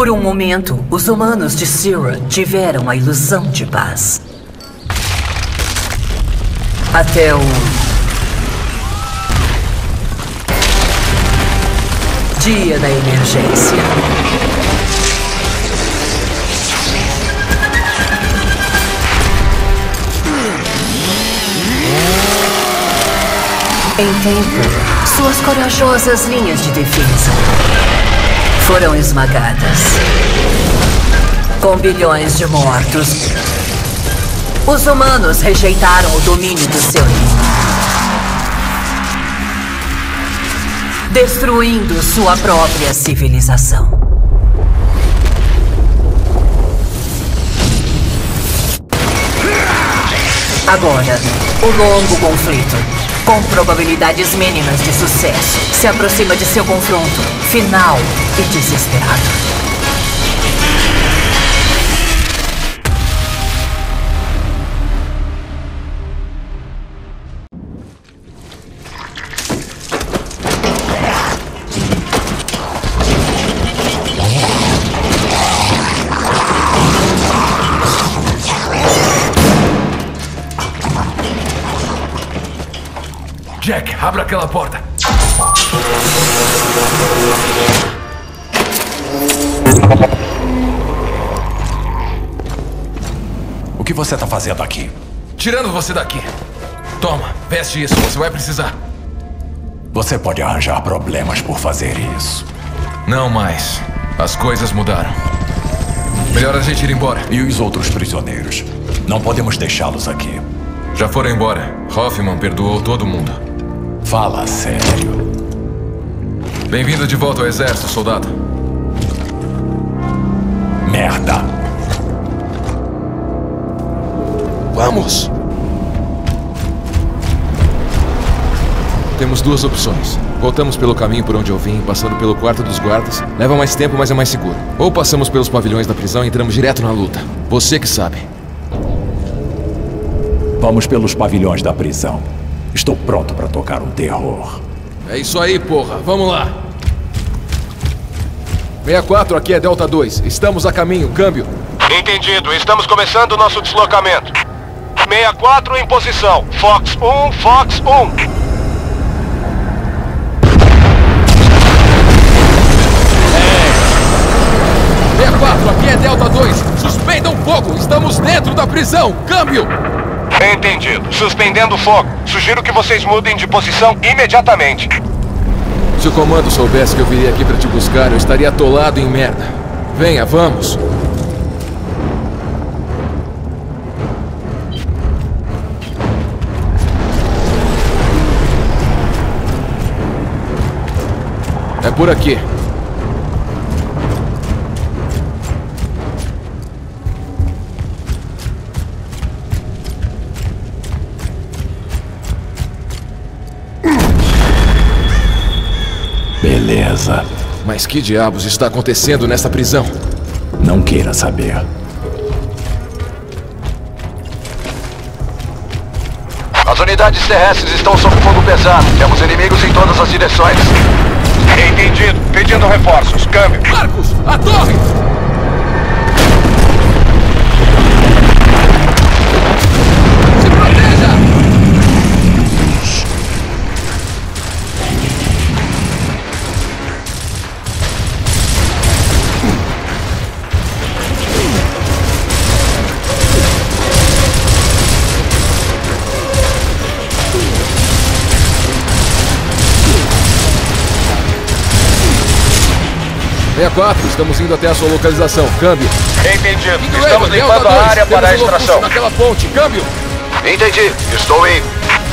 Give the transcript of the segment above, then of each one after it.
Por um momento, os humanos de Sira tiveram a ilusão de paz. Até o... dia da emergência. Em tempo, suas corajosas linhas de defesa foram esmagadas. Com bilhões de mortos, os humanos rejeitaram o domínio do seu reino, destruindo sua própria civilização. Agora, o longo conflito, com probabilidades mínimas de sucesso, se aproxima de seu confronto final e desesperado. Jack, abra aquela porta. O que você tá fazendo aqui? Tirando você daqui. Toma, veste isso, você vai precisar. Você pode arranjar problemas por fazer isso. Não mais. As coisas mudaram. Melhor a gente ir embora. E os outros prisioneiros? Não podemos deixá-los aqui. Já foram embora. Hoffman perdoou todo mundo. Fala sério. Bem-vindo de volta ao exército, soldado. Merda. Vamos! Temos duas opções. Voltamos pelo caminho por onde eu vim, passando pelo quarto dos guardas. Leva mais tempo, mas é mais seguro. Ou passamos pelos pavilhões da prisão e entramos direto na luta. Você que sabe. Vamos pelos pavilhões da prisão. Estou pronto para tocar um terror. É isso aí, porra. Vamos lá. 64, aqui é Delta 2. Estamos a caminho. Câmbio. Entendido. Estamos começando o nosso deslocamento. 64 em posição. Fox 1, Fox 1. 64, aqui é Delta 2. Suspendam fogo. Estamos dentro da prisão. Câmbio. Entendido. Suspendendo o fogo. Sugiro que vocês mudem de posição imediatamente. Se o comando soubesse que eu viria aqui pra te buscar, eu estaria atolado em merda. Venha, vamos. É por aqui. Beleza. Mas que diabos está acontecendo nessa prisão? Não queira saber. As unidades terrestres estão sob fogo pesado. Temos inimigos em todas as direções. Entendido. Pedindo reforços. Câmbio. Marcos, a torre! Se proteja! Estamos indo até a sua localização. Câmbio. Entendido. Estamos limpando a área para a extração. Naquela ponte. Câmbio. Entendi. Estou indo.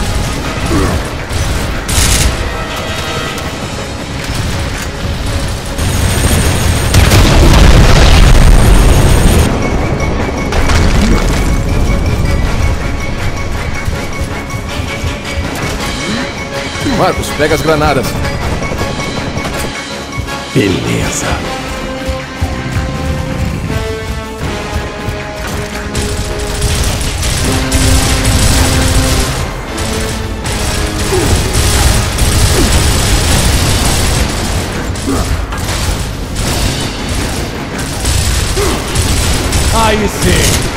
Marcos, pega as granadas. Beleza. Aí sim!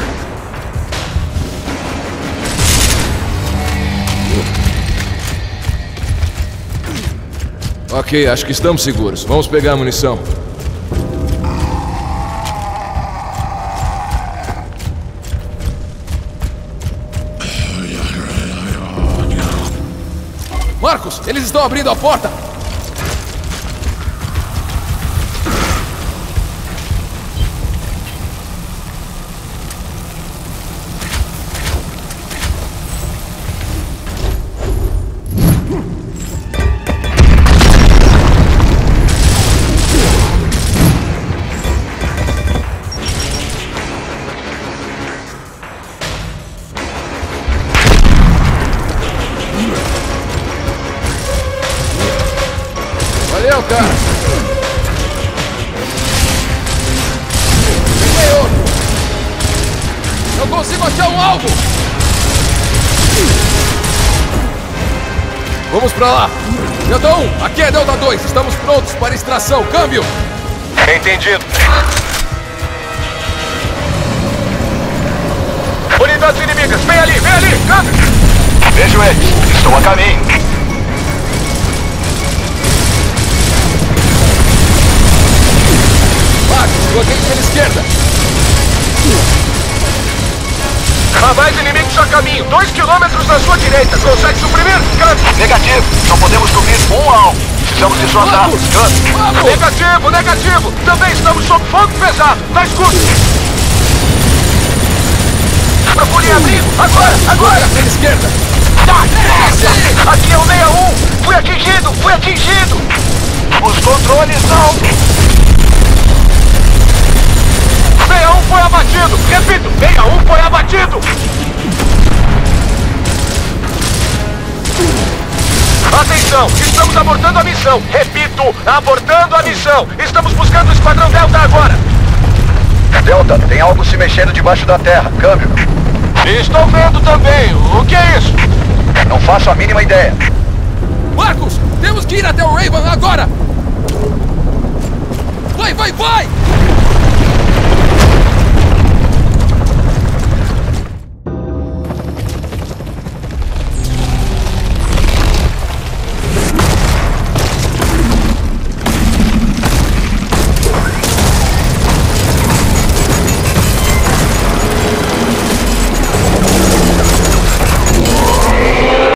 Ok, acho que estamos seguros. Vamos pegar a munição. Marcos, eles estão abrindo a porta! Valeu, cara! Tem outro! Eu consigo achar um alvo! Vamos pra lá! Delta 1, aqui é Delta 2, estamos prontos para extração, câmbio! Entendido. Unidades inimigas, vem ali, câmbio! Vejo eles, estou a caminho. Bloqueio pela esquerda! Há mais inimigos a caminho, 2 quilômetros na sua direita. Consegue suprimir? Câmbio! Negativo, só podemos cobrir um alvo. Precisamos deslocar. Câmbio! Negativo! Também estamos sob fogo pesado. Tá escuro! Procure abrigo! Agora! Pela esquerda! Aqui é o 61! Fui atingido! Os controles não... 61 foi abatido! Repito, 61 foi abatido! Atenção, estamos abortando a missão! Repito, abortando a missão! Estamos buscando o Esquadrão Delta agora! Delta, tem algo se mexendo debaixo da terra. Câmbio. Estou vendo também. O que é isso? Não faço a mínima ideia. Marcos, temos que ir até o Raven agora! Vai!